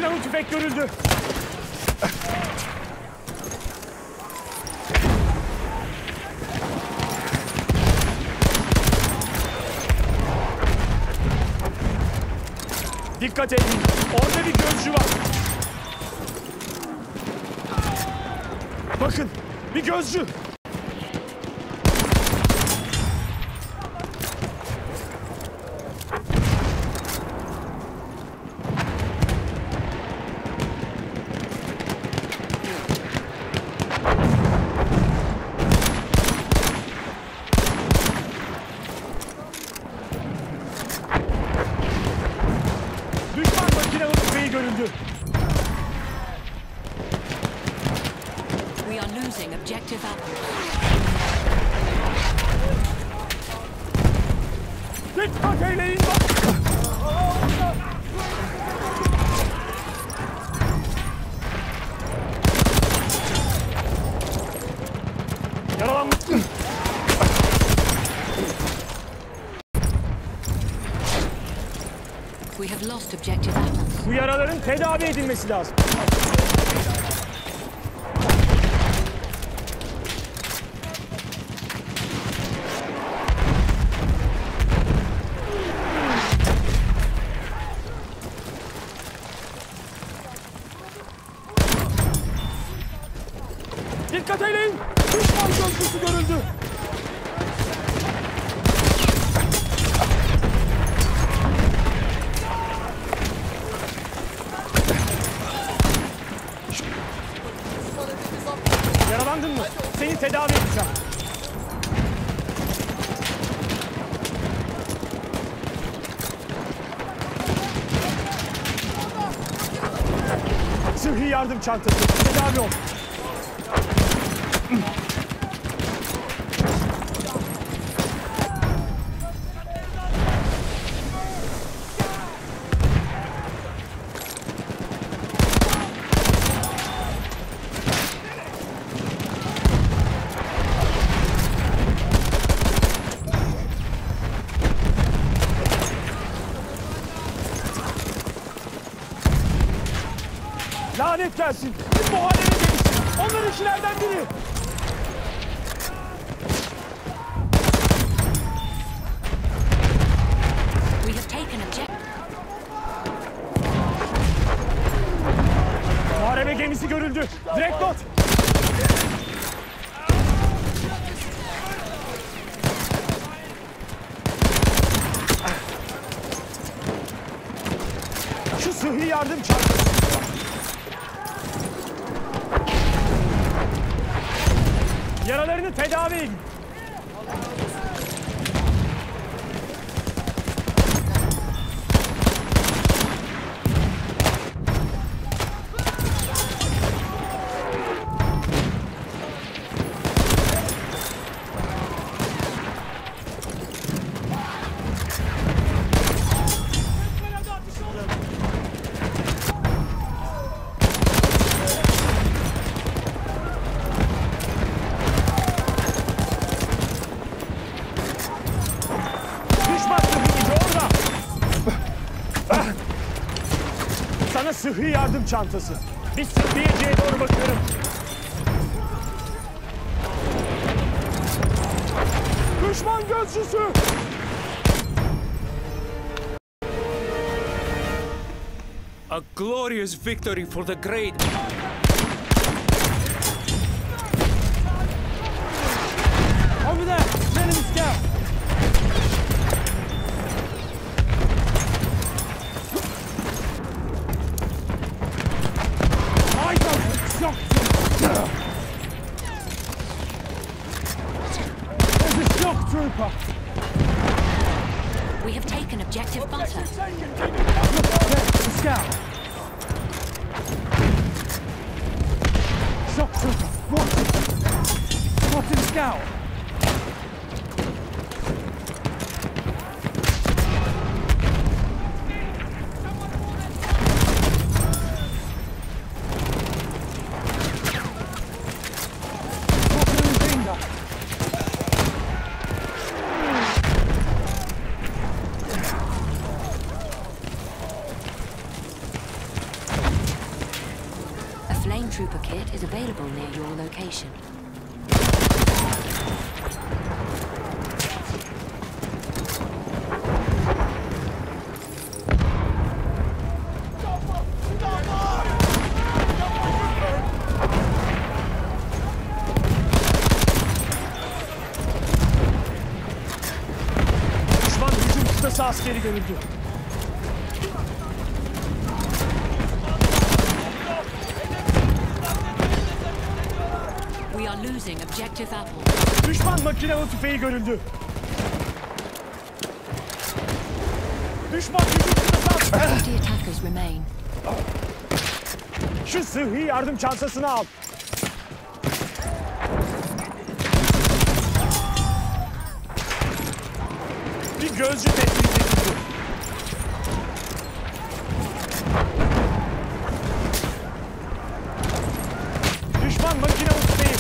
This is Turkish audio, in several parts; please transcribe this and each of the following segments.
Makinalı tüfek görüldü. Dikkat edin. Orada bir gözcü var. Bakın, bir gözcü. Düşman makinalı tüfeği görüldü. We are losing objective apples. Dikkat eyleyin bak. Yaralanmış. We have lost objective apples. Bu yaraların tedavi edilmesi lazım. Dikkat eyleyin. Düşman gözcüsü görüldü. Yaralandın mı? Seni tedavi edeceğim. Sıhhi yardım çantası. Tedavi ol. Lanet gelsin. Bu hale ne demişsin? Onların işlerden biri. We have taken objective. Muharebe gemisi görüldü. Dreadnought. Şu sıhhi yardım çantası. Yaralarını tedavi edin. Sana sıhhi yardım çantası. Bir sıhhiyeciye doğru bakıyorum. Düşman gözcüsü. A glorious victory for the great. Over there, enemy scout. There's a shock trooper. We have taken objective butter. The scout. Shock trooper. Watch it. Watch the scout. Stormtrooper kit is available near your location. Düşman hücum kıtası askeri görüldü. We are losing objective apples. Düşman makinalı tüfeği görüldü. Düşman hücum kıtası askeri. 50 attackers remain. Şu sıhhi yardım çantasını al. Bir gözcü tespit edildi. Düşman makinalı tüfeği.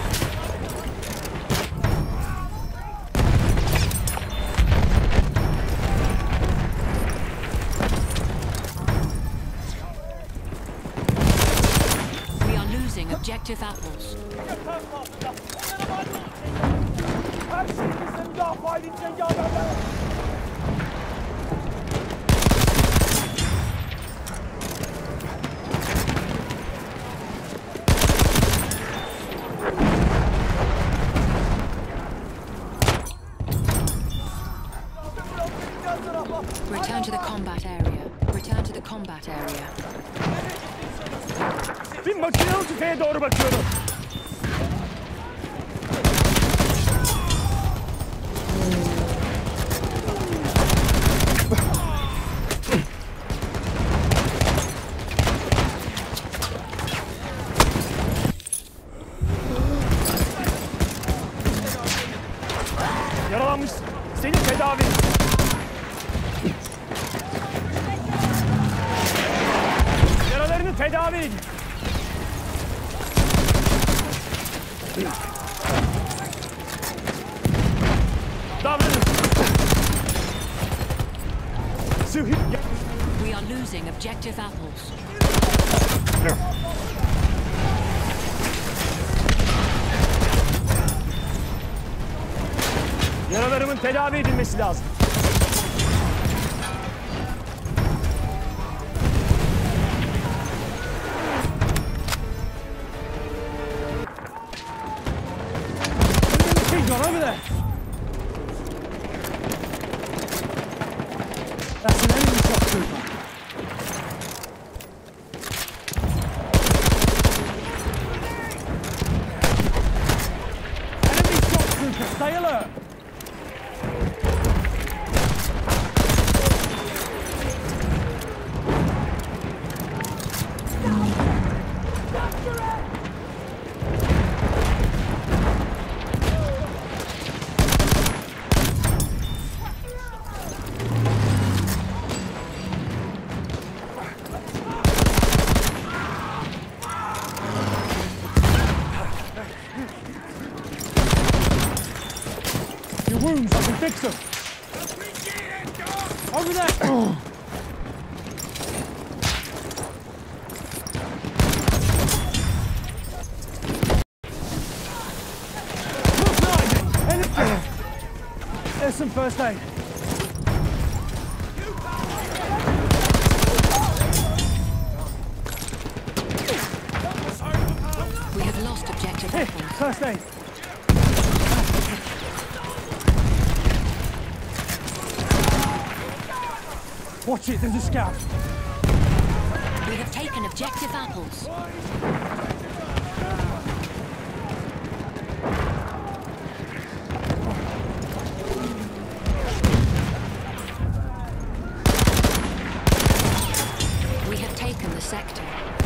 We are losing objective apples. Her şey bize müdafaa edince yağlarlar. Return to the combat area. Return to the combat area. Bir makinalı tüfeğe doğru bakıyorum. Yaralanmışsın. Seni tedavi edin. Yaralarını tedavi edin. Davranın. Sıhhi... We are losing objective apples. Yaralarımın tedavi edilmesi lazım. Take on over there. That's an enemy shock trooper. Enemy shock trooper, stay alert. Your wounds, I can fix them. Over there. Look, nine. There's some first aid. We have lost objective Here, apples. first aid. Watch it, there's a scout. We have taken objective apples. We have taken the sector.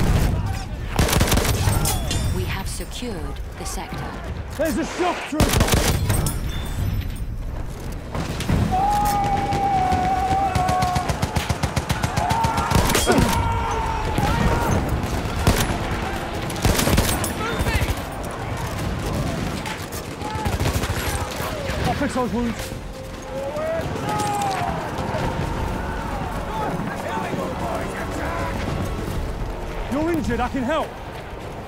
We have secured the sector. There's a shock trooper. I'll fix those wounds. You're injured, I can help.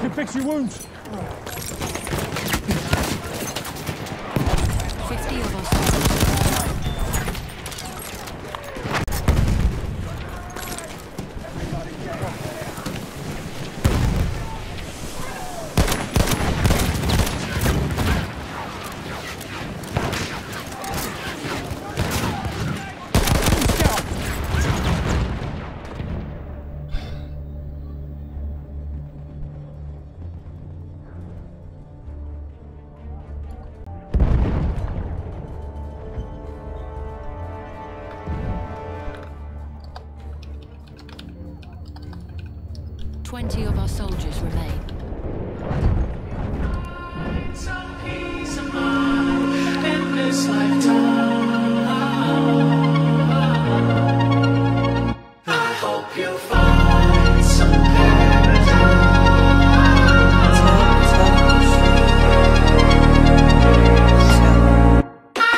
can fix your wounds. 50 of us. Twenty of our soldiers remain. Some peace of mind in this lifetime.